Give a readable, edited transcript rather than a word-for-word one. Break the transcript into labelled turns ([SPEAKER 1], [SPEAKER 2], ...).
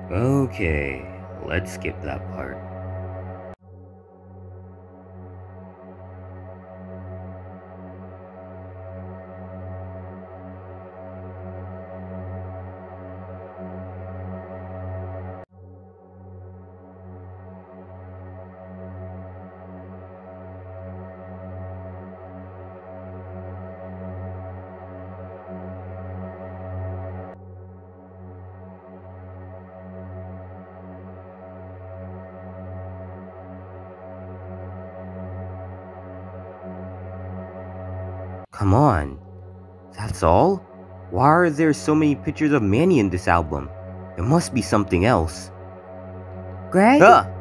[SPEAKER 1] Okay, let's skip that part. Come on, that's all? Why are there so many pictures of Manny in this album? There must be something else.
[SPEAKER 2] Greg?
[SPEAKER 1] Ah!